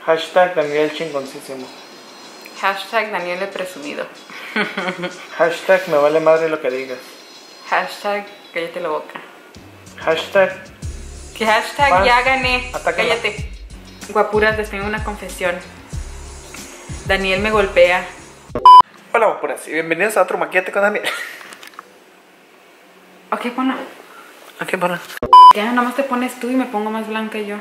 Hashtag Daniel chingoncísimo. Hashtag Daniel el presumido. Hashtag me vale madre lo que digas. Hashtag cállate la boca. Hashtag ¿Qué hashtag? Pan. Ya gané. Atácala. Cállate. Guapuras, les tengo una confesión. Daniel me golpea. Hola guapuras y bienvenidos a otro Maquillate con Daniel. Ok, ponlo. Ok, para. Ya, nada más te pones tú y me pongo más blanca yo.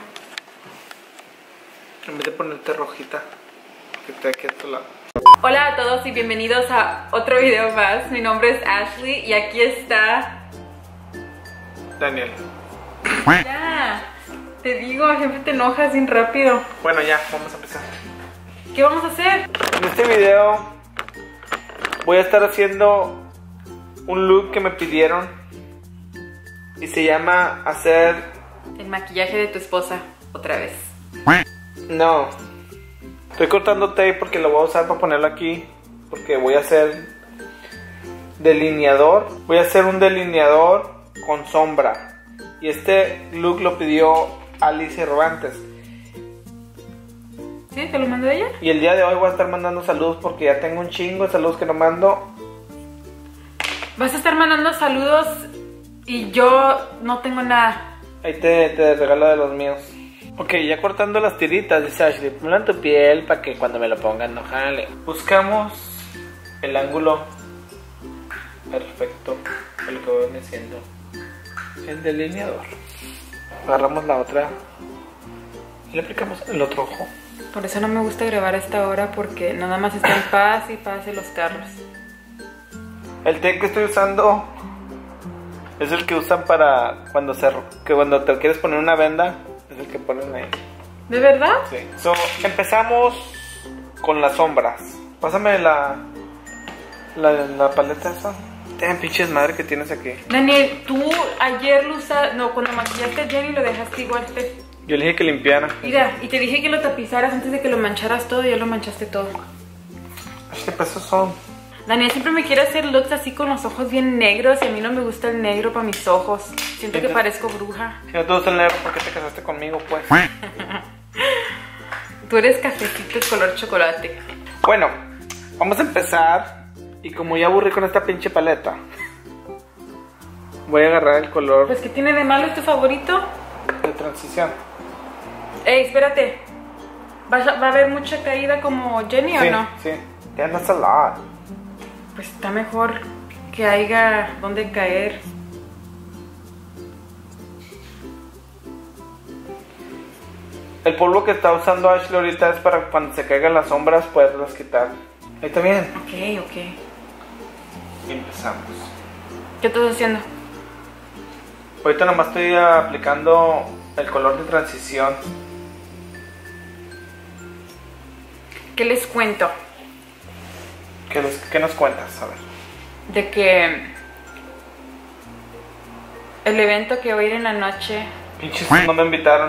En vez de ponerte rojita, que te aquí a tu lado. Hola a todos y bienvenidos a otro video más. Mi nombre es Ashley y aquí está... Daniel. Ya, te digo, siempre te enojas bien rápido. Bueno, ya, vamos a empezar. ¿Qué vamos a hacer? En este video voy a estar haciendo un look que me pidieron y se llama hacer... El maquillaje de tu esposa, otra vez. No, estoy cortando tape porque lo voy a usar para ponerlo aquí, porque voy a hacer delineador. Voy a hacer un delineador con sombra y este look lo pidió Alice Cervantes. ¿Sí? ¿Te lo mandó ella? Y el día de hoy voy a estar mandando saludos porque ya tengo un chingo de saludos que no mando. Vas a estar mandando saludos y yo no tengo nada. Ahí te regalo de los míos. Ok, ya cortando las tiritas, dice Ashley, ponlo en tu piel para que cuando me lo pongan no jale. Buscamos el ángulo perfecto, el que viene siendo el delineador. Agarramos la otra y le aplicamos el otro ojo. Por eso no me gusta grabar a esta hora porque nada más está en paz y paz en los carros. El té que estoy usando es el que usan para cuando cuando te quieres poner una venda. Es el que ponen ahí. ¿De verdad? Sí. Empezamos con las sombras. Pásame la paleta esa. Ten pinches madre que tienes aquí. Daniel, tú ayer lo usaste... No, cuando maquillaste a Jenny lo dejaste igual. Yo le dije que limpiara. Mira, y te dije que lo tapizaras antes de que lo mancharas todo y ya lo manchaste todo. ¿Qué pesos son? Daniel siempre me quiere hacer looks así con los ojos bien negros y a mí no me gusta el negro para mis ojos. Siento que parezco bruja. Si no te gusta el negro, ¿por qué te casaste conmigo, pues? Tú eres cafecito color chocolate. Bueno, vamos a empezar. Y como ya aburrí con esta pinche paleta, voy a agarrar el color Pues, ¿qué tiene de malo? ¿Es tu favorito? de transición. Ey, espérate. ¿Va a haber mucha caída como Jenny Sí, o no? sí. Ya no es a lot. Pues está mejor que haya donde caer. El polvo que está usando Ashley ahorita es para cuando se caigan las sombras poderlas quitar. Ahí está bien. Ok. Y empezamos. ¿Qué estás haciendo? Ahorita nomás estoy aplicando el color de transición. ¿Qué les cuento? ¿Qué nos cuentas? A ver. De que el evento que voy a ir en la noche... Pinches, no me invitaron.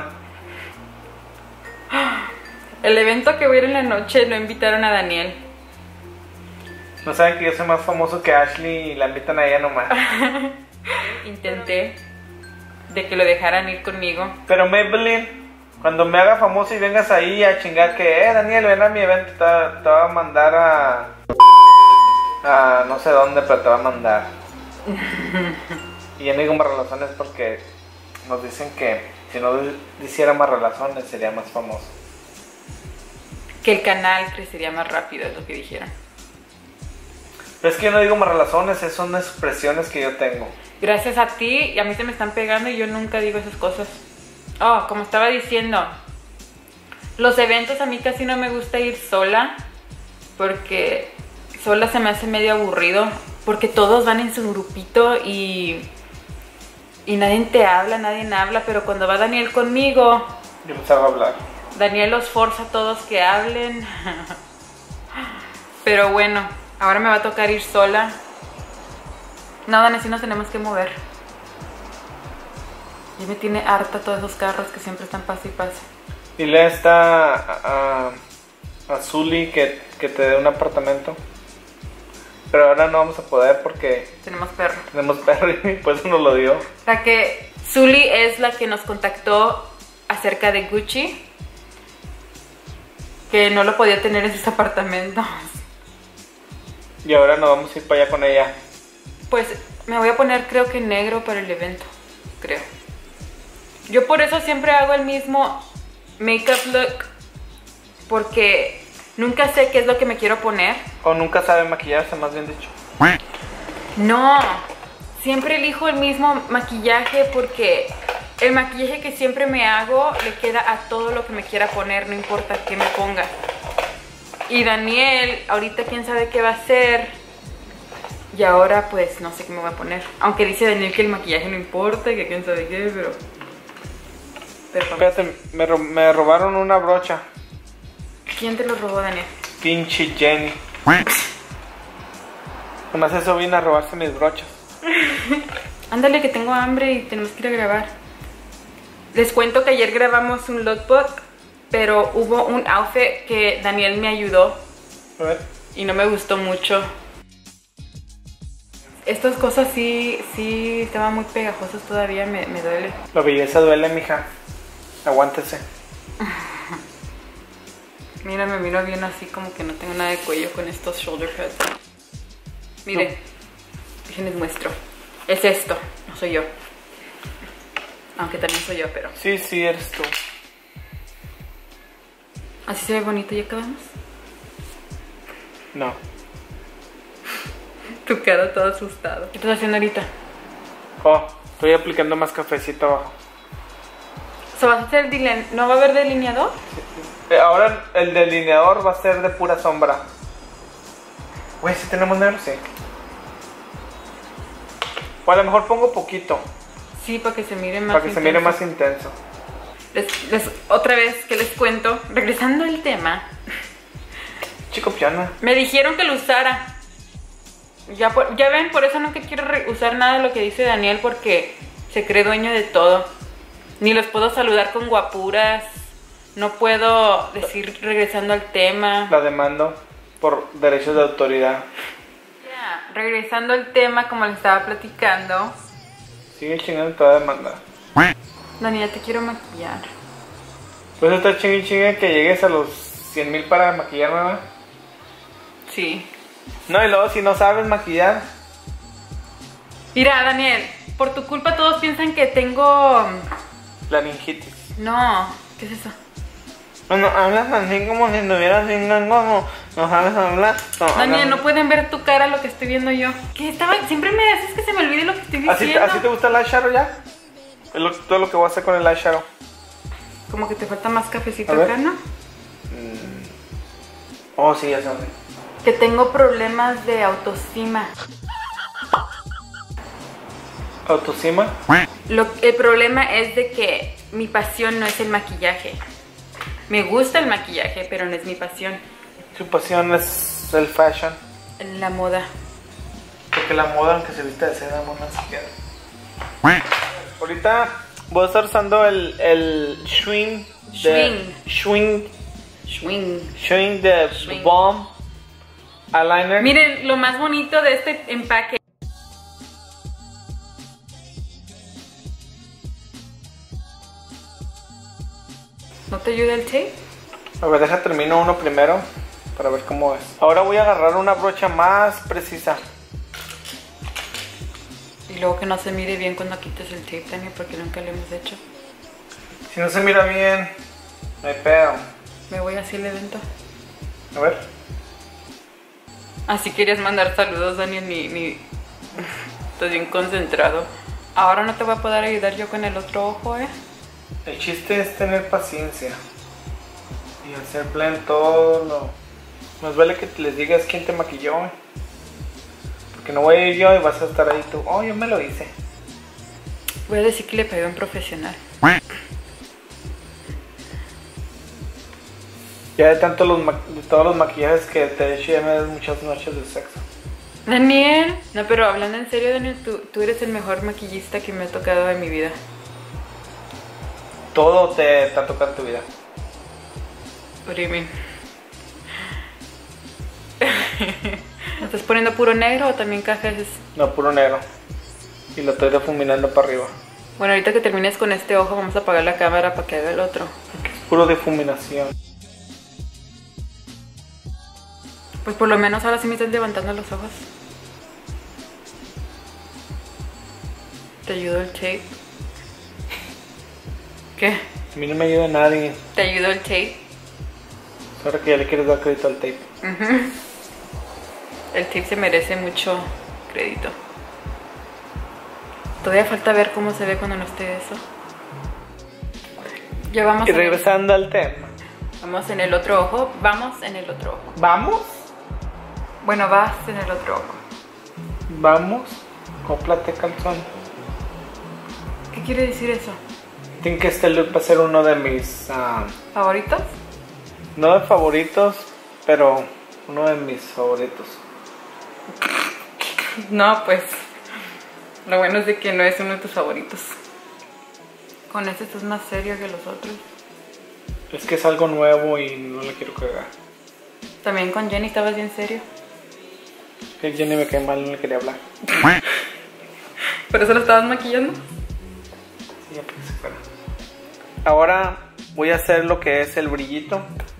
El evento que voy a ir en la noche no invitaron a Daniel. No saben que yo soy más famoso que Ashley y la invitan a ella nomás. Intenté de que lo dejaran ir conmigo. Pero Maybelline, cuando me haga famoso y vengas ahí a chingar que, Daniel, ven a mi evento, te va a mandar a no sé dónde, pero te va a mandar. Y yo no digo más relaciones porque nos dicen que si no hiciera más relaciones sería más famoso. Que el canal crecería más rápido, es lo que dijeron. Pero es que yo no digo más relaciones, esas son expresiones que yo tengo. Gracias a ti, y a mí se me están pegando y yo nunca digo esas cosas. Oh, como estaba diciendo, los eventos a mí casi no me gusta ir sola, porque sola se me hace medio aburrido, porque todos van en su grupito y nadie te habla, nadie habla, pero cuando va Daniel conmigo, Yo les hago hablar. Daniel los forza a todos que hablen. Pero bueno, ahora me va a tocar ir sola. No, Dani, sí nos tenemos que mover. Ya me tiene harta todos esos carros que siempre están pase y pase. Dile a esta a Zully que te dé un apartamento. Pero ahora no vamos a poder porque Tenemos perro. tenemos perro y por eso nos lo dio. La que Zully es la que nos contactó acerca de Gucci. que no lo podía tener en sus apartamentos. Y ahora nos vamos a ir para allá con ella. Pues me voy a poner, creo que negro para el evento, creo. Yo por eso siempre hago el mismo makeup look, porque nunca sé qué es lo que me quiero poner. O nunca sabe maquillarse, más bien dicho. No, siempre elijo el mismo maquillaje porque el maquillaje que siempre me hago le queda a todo lo que me quiera poner, no importa qué me ponga. Y Daniel, ahorita quién sabe qué va a hacer. Y ahora pues no sé qué me voy a poner. Aunque dice Daniel que el maquillaje no importa, que quién sabe qué, pero Espérate, me robaron una brocha. ¿Quién te lo robó, Daniel? Pinche Jenny. Nomás eso vine a robarse mis brochas. Ándale que tengo hambre y tenemos que ir a grabar. Les cuento que ayer grabamos un lookbook, pero hubo un outfit que Daniel me ayudó A ver. y no me gustó mucho. Estas cosas sí estaban muy pegajosas todavía, me duele. La belleza duele, mija. Aguántese. Mira, me miro bien así como que no tengo nada de cuello con estos shoulder pads. Miren, déjenles muestro. Es esto, no soy yo. Aunque también soy yo, pero... Sí, eres tú. Así se ve bonito, ¿ya acabamos? No. Tu cara toda asustada. ¿Qué estás haciendo ahorita? Oh, estoy aplicando más cafecito abajo. ¿So vas a hacer ¿No va a haber delineador? Ahora el delineador va a ser de pura sombra. Güey, si tenemos negro, sí. O a lo mejor pongo poquito. Sí, para que se mire más para que se mire más intenso. Otra vez que les cuento, regresando al tema. Chico piana. Me dijeron que lo usara. Ya ven, por eso nunca quiero usar nada de lo que dice Daniel, porque se cree dueño de todo. Ni los puedo saludar con guapuras. No puedo decir regresando al tema. La demando por derechos de autoridad. Ya, regresando al tema, como les estaba platicando. Sigue chingando, te va a demandar. Daniel, te quiero maquillar. Pues está chingue que llegues a los 100,000 para maquillarme, ¿verdad? Sí. No, y luego si no sabes maquillar. Mira, Daniel, por tu culpa todos piensan que tengo... laringitis. No, ¿qué es eso? No, hablas así como si estuvieras sin gango, no sabes hablar. No, Daniel, no pueden ver tu cara lo que estoy viendo yo. ¿Qué siempre me haces que se me olvide lo que estoy diciendo? ¿Así te gusta el eyeshadow ya? Es todo lo que voy a hacer con el eyeshadow. Como que te falta más cafecito A ver. acá, ¿no? Oh, sí, ya sé. Que tengo problemas de autoestima. ¿Autoestima? El problema es de que mi pasión no es el maquillaje. Me gusta el maquillaje, pero no es mi pasión. Su pasión es el fashion. La moda. Porque la moda, aunque se vista de seda, no se queda. Ahorita voy a estar usando el Schwing de Bomb Eyeliner. Miren, lo más bonito de este empaque. ¿No te ayuda el tape? A ver, termino uno primero para ver cómo es. Ahora voy a agarrar una brocha más precisa. Y luego que no se mire bien cuando quites el tape, Daniel, porque nunca lo hemos hecho. Si no se mira bien, no hay pedo. Me voy así al evento. A ver. Así querías mandar saludos, Daniel, ni... Estás bien concentrado. Ahora no te voy a poder ayudar yo con el otro ojo, ¿eh? El chiste es tener paciencia y hacer plan todo lo... Más vale que les digas quién te maquilló, porque no voy a ir yo y vas a estar ahí tú. Oh, yo me lo hice. Voy a decir que le pagué a un profesional. Ya de todos los maquillajes que te he hecho, ya me das muchas noches de sexo. Daniel, no, pero hablando en serio, Daniel, tú eres el mejor maquillista que me ha tocado en mi vida. Todo te ha tocado en tu vida. What do you mean? ¿Me estás poniendo puro negro o también cafés? No, puro negro. Y lo estoy difuminando para arriba. Bueno, ahorita que termines con este ojo, vamos a apagar la cámara para que haga el otro. Porque es puro difuminación. Pues por lo menos ahora sí me estás levantando los ojos. ¿Te ayudó el tape? ¿Qué? A mí no me ayuda nadie. ¿Te ayudó el tape? Ahora que ya le quieres dar crédito al tape. El tape se merece mucho crédito. Todavía falta ver cómo se ve cuando no esté eso. Ya vamos. Y regresando al tema. Vamos en el otro ojo. Vamos en el otro ojo. ¿Vamos? Bueno, vas en el otro ojo. Vamos. Cómplate calzón. ¿Qué quiere decir eso? Think que este look va a ser uno de mis... ¿Favoritos? no de favoritos, pero uno de mis favoritos. No, pues... Lo bueno es de que no es uno de tus favoritos. Con este estás más serio que los otros. Es que es algo nuevo y no le quiero cagar. También con Jenny estabas bien serio. Que Jenny me cae mal, no le quería hablar. ¿Por eso lo estabas maquillando? Sí, ya para que se fuera. Ahora voy a hacer lo que es el brillito.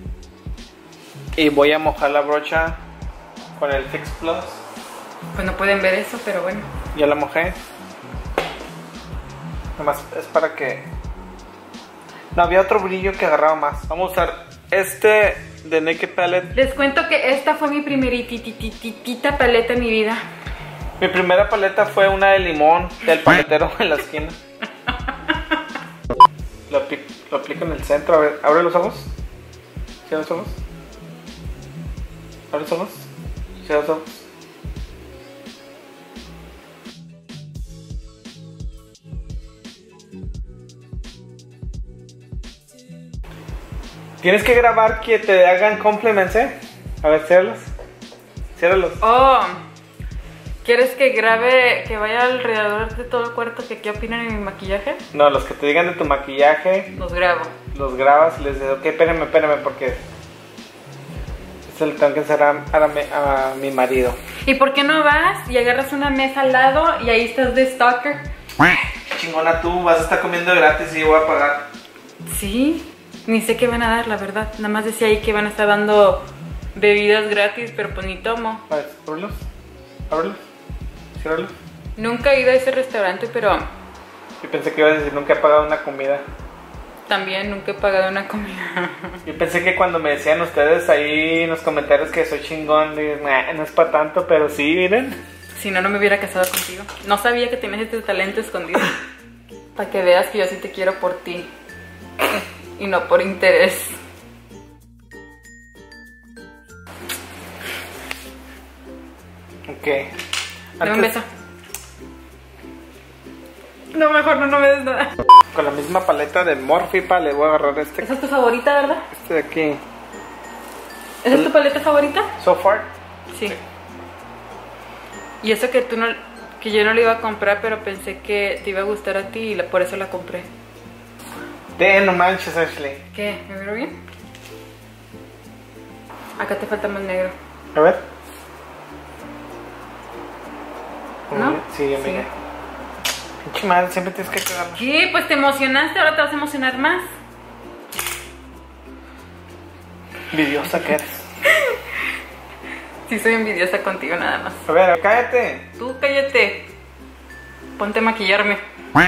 Y voy a mojar la brocha con el Fix Plus. Pues no pueden ver eso, pero bueno. Ya la mojé. Nomás es para que... No, había otro brillo que agarraba más. Vamos a usar este de Naked Palette. Les cuento que esta fue mi primerititita paleta en mi vida. Mi primera paleta fue una de limón del paletero en la esquina. Lo aplico en el centro. A ver, abre los ojos. Cierra los ojos. Abre los ojos. Cierra los ojos. Tienes que grabar que te hagan compliments, ¿eh? A ver, ciérralos. Ciérralos. Oh, ¿quieres que grabe, que vaya alrededor de todo el cuarto que qué opinan de mi maquillaje? No, los que te digan de tu maquillaje, Los grabo. los grabas y les dices, ok, espérame, porque esto le tengo que hacer a mi marido. ¿Y por qué no vas y agarras una mesa al lado y ahí estás de stalker? Chingona tú, vas a estar comiendo gratis y yo voy a pagar. Sí, ni sé qué van a dar, la verdad. Nada más decía ahí que van a estar dando bebidas gratis, pero pues ni tomo. A ver, ábrelos. Ábrelos. Ciérralos. Nunca he ido a ese restaurante, pero Yo pensé que ibas a decir nunca he pagado una comida. también nunca he pagado una comida. Yo pensé que cuando me decían ustedes ahí en los comentarios que soy chingón, dices, nah, no es para tanto, pero sí, miren. Si no, no me hubiera casado contigo. No sabía que tenías este talento escondido. Para que veas que yo sí te quiero por ti. Y no por interés. Ok. Dame un beso. No, mejor no me des nada. Con la misma paleta de Morphe, le voy a agarrar Esa es tu favorita, ¿verdad? este de aquí. ¿Esa es tu paleta favorita? So far. Sí. Y eso que tú no, que yo no la iba a comprar, pero pensé que te iba a gustar a ti y por eso la compré. No manches, Ashley. ¿Qué? ¿Me veo bien? Acá te falta más negro. A ver. ¿No? Sí, ya mira. Pinche madre, siempre tienes que cagarla. ¿Qué? Pues te emocionaste, ahora te vas a emocionar más. Envidiosa que eres. Sí, soy envidiosa contigo nada más. A ver, cállate. Tú cállate. Ponte a maquillarme.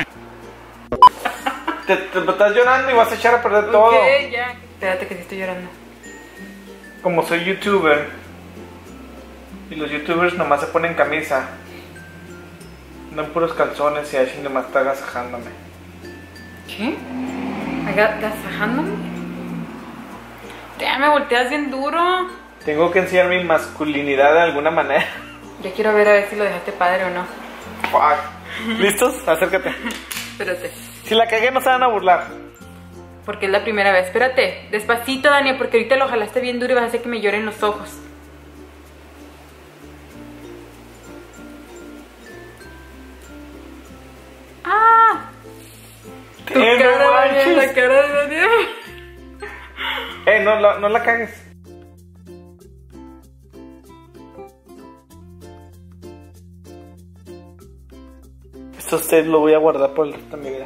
Te estás llorando y vas a echar a perder todo. Ok, ya. Espérate que sí estoy llorando. Como soy youtuber y los youtubers nomás se ponen camisa, andan puros calzones y Ashley nomás está agasajándome. ¿Qué? ¿Agasajándome? Ya me volteas bien duro. Tengo que enseñar mi masculinidad de alguna manera. Ya quiero ver a ver si lo dejaste padre o no. Fuck. ¿Listos? Acércate. Espérate. Si la cagué no se van a burlar. Porque es la primera vez. Espérate, despacito, Dani, porque ahorita lo jalaste bien duro y vas a hacer que me lloren los ojos. ¡Ah! Tu cara, Daniel, la cara de Daniel. No la cagues. Esto usted lo voy a guardar por el resto de mi vida.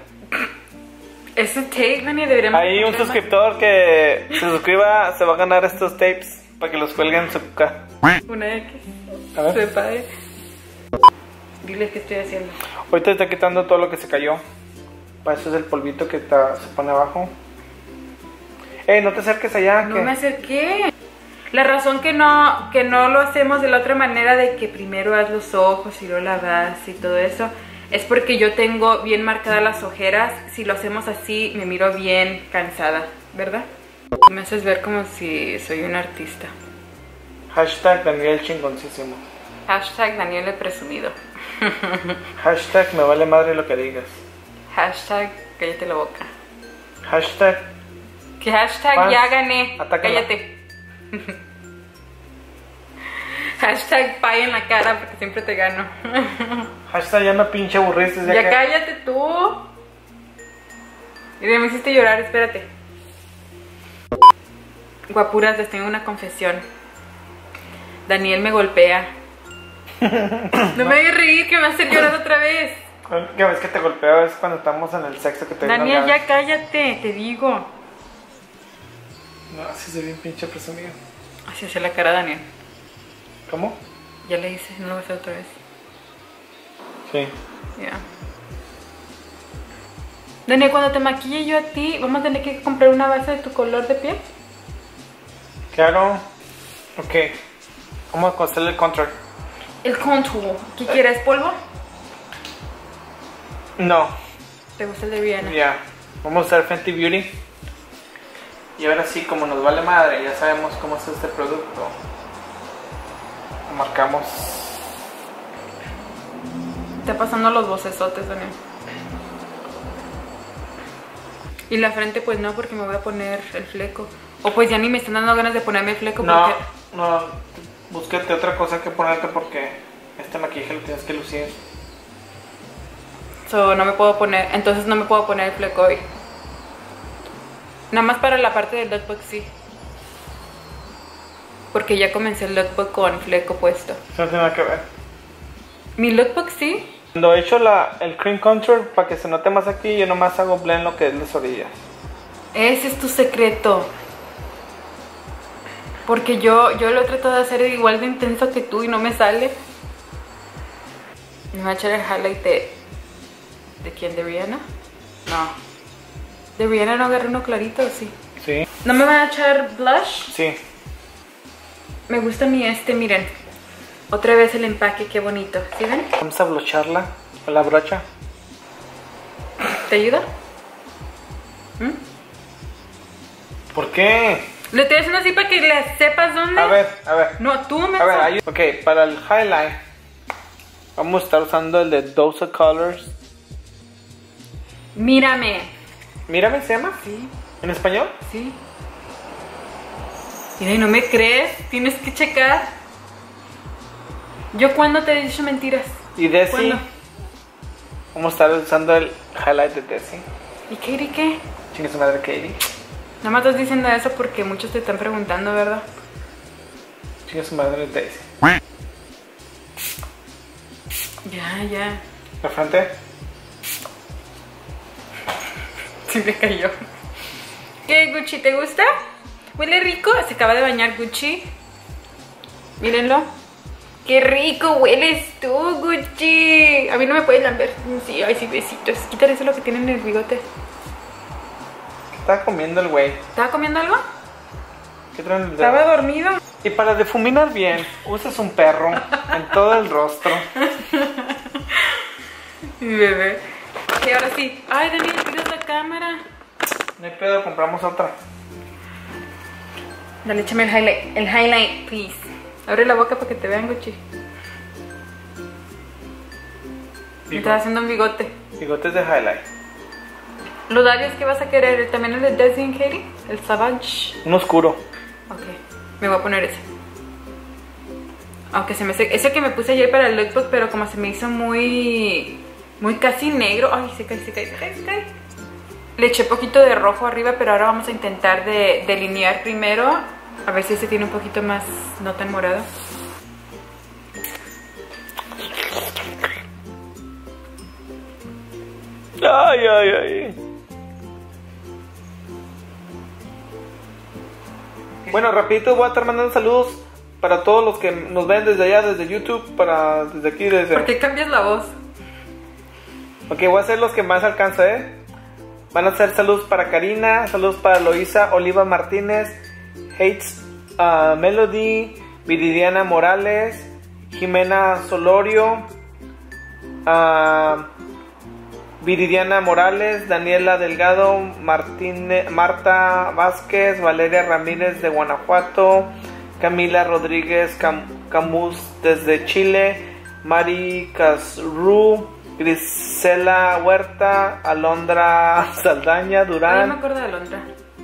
Ese tape, Dani, deberíamos... Hay un comprar más. suscriptor que se suscriba, se va a ganar estos tapes. Para que los cuelguen en su cara. Una X. A ver. Sepa, Diles qué estoy haciendo. Ahorita está quitando todo lo que se cayó. Para eso es el polvito que se pone abajo. No te acerques allá. No que... me acerqué. La razón que no lo hacemos de la otra manera, de que primero haz los ojos y luego la base y todo eso, es porque yo tengo bien marcadas las ojeras. Si lo hacemos así, me miro bien cansada, ¿verdad? Me haces ver como si soy un artista. Hashtag Daniel chingoncísimo. Hashtag Daniel el presumido. Hashtag me vale madre lo que digas. Hashtag cállate la boca. Hashtag Que hashtag Fans, ya gané. atácala. Cállate. Hashtag pay en la cara porque siempre te gano. Hashtag ya me pinche aburriste. Ya cállate tú. Mira, me hiciste llorar, espérate. Guapuras, les tengo una confesión. Daniel me golpea. No me hagas reír, que me va a hacer llorar otra vez. ¿Qué vez que te golpeo? Es cuando estamos en el sexo que te Daniel, ya cállate, te digo. No, así se bien pinche presumido. Así hace la cara Daniel. ¿Cómo? Ya le hice, no lo voy a hacer otra vez. Sí. Ya. Daniel, cuando te maquille yo a ti, vamos a tener que comprar una base de tu color de piel. Claro. Ok. Vamos a hacerle el contour. El contour. ¿Qué quieres, polvo? No. ¿Te gusta el de Rihanna? Ya. Vamos a usar Fenty Beauty. Y ahora sí, como nos vale madre, ya sabemos cómo es este producto. Lo marcamos. Está pasando los bocesotes, Daniel. Y la frente pues no, porque me voy a poner el fleco. O pues ya ni me están dando ganas de ponerme el fleco No, porque... no. Búscate otra cosa que ponerte porque este maquillaje lo tienes que lucir. So, no me puedo poner, entonces no me puedo poner el fleco hoy. Nada más para la parte del lookbook sí. Porque ya comencé el lookbook con fleco puesto. Eso no tiene nada que ver. Mi lookbook sí. Cuando he hecho el cream contour, para que se note más aquí, yo nomás hago blend lo que es las orillas. Ese es tu secreto. Porque yo lo he tratado de hacer igual de intenso que tú y no me sale. Me voy a echar el highlight ¿de quién? ¿De Rihanna? No. ¿De Rihanna no agarré uno clarito o sí? Sí. ¿No me van a echar blush? Sí. Me gusta mi miren. Otra vez el empaque, qué bonito. ¿Sí ven? Vamos a blocharla con la brocha. ¿Te ayuda? ¿Por qué? Le estoy haciendo así para que le sepas dónde. A ver. No, tú me A ver, ok, para el highlight vamos a estar usando el de Dose of Colors. Mírame. Mírame, ¿se llama? Sí, ¿En español? sí. Mira, y no me crees, tienes que checar. ¿Yo cuándo te he dicho mentiras? Y Desi. ¿Cuándo? Vamos a estar usando el highlight de Desi. ¿Y Katie qué? Chingue su madre, Katie. Nada más estás diciendo eso porque muchos te están preguntando, ¿verdad? Chingue su madre, Desi. Ya. La frente. Sí me cayó. ¿Qué, Gucci? ¿Te gusta? ¿Huele rico? Se acaba de bañar Gucci. Mírenlo. ¡Qué rico hueles tú, Gucci! A mí no me puedes lamber. Sí, ay, sí, besitos. Quítale eso lo que tiene en el bigote. ¿Qué estaba comiendo el güey? ¿Estaba comiendo algo? ¿Qué traen el dedo? Estaba dormido. Y para difuminar bien, usas un perro en todo el rostro. Mi bebé. Y ahora sí. Ay, Daniel, tiras la cámara. No hay pedo, compramos otra. Dale, échame el highlight, please. Abre la boca para que te vean, Gucci. Me estás haciendo un bigote. Bigotes de highlight. ¿Los labios que vas a querer? ¿También el de Desi and Katie? ¿El Savage? Un oscuro. Ok, me voy a poner ese. Aunque se me ese que me puse ayer para el lookbook, pero como se me hizo muy casi negro. Ay, se cae. Le eché poquito de rojo arriba, pero ahora vamos a intentar de delinear primero. A ver si ese tiene un poquito más, no tan morado. Ay. Ok, Bueno, rapidito voy a estar mandando saludos para todos los que nos ven desde allá, desde YouTube, desde aquí, desde... ¿Por qué cambias la voz? Ok, voy a hacer los que más alcanza, Van a ser saludos para Karina, saludos para Loisa Oliva Martínez, Hates Melody, Viridiana Morales, Jimena Solorio, Viridiana Morales, Daniela Delgado, Marta Vázquez, Valeria Ramírez de Guanajuato, Camila Rodríguez Camus desde Chile, Mari Casru, Grisela Huerta, Alondra Saldaña Durán. No me acuerdo de Alondra.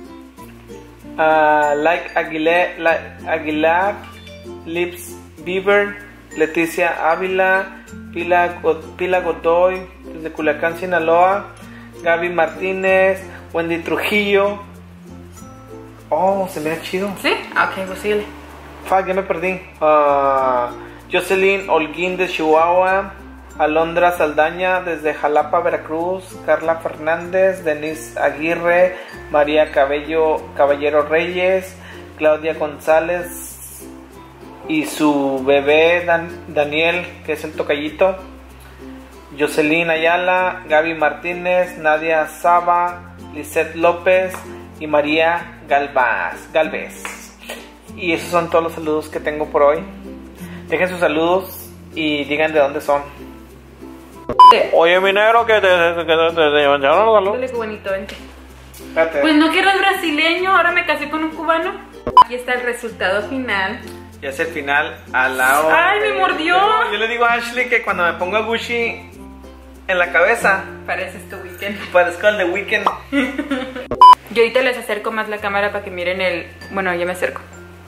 Aguilar, Lips Bieber, Leticia Ávila, Pila Godoy, desde Culiacán, Sinaloa, Gaby Martínez, Wendy Trujillo. Oh, se mira chido. ¿Sí? Ok, posible. Fuck, ya me perdí. Jocelyn Holguín de Chihuahua, Alondra Saldaña desde Jalapa, Veracruz, Carla Fernández, Denise Aguirre, María Caballero Reyes, Claudia González y su bebé Daniel, que es el tocallito, Jocelyn Ayala, Gaby Martínez, Nadia Saba, Lisette López y María Galvez. Y esos son todos los saludos que tengo por hoy. Dejen sus saludos y digan de dónde son. Oye, mi negro, que te llevaron los saludos. Dale, cubanito, vente. Espérate. Pues no quiero el brasileño, ahora me casé con un cubano. Aquí está el resultado final. Ya es el final a la hora. ¡Ay, me mordió! Yo le digo a Ashley que cuando me ponga Gucci en la cabeza, Pareces tu Weekend. parezco el de Weekend. Yo ahorita les acerco más la cámara para que miren el... Bueno, ya me acerco.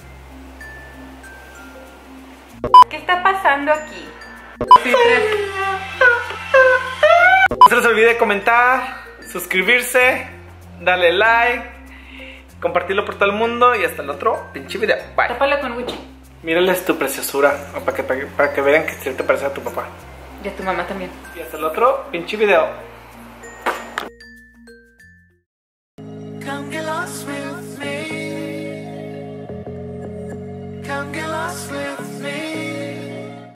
¿Qué está pasando aquí? Sí, No se les olvide comentar, suscribirse, darle like, compartirlo por todo el mundo y hasta el otro pinche video. Bye. tápala con Gucci. Mírales tu preciosura, para que vean que sí te parece a tu papá. Y a tu mamá también. Y hasta el otro pinche video. Come get lost with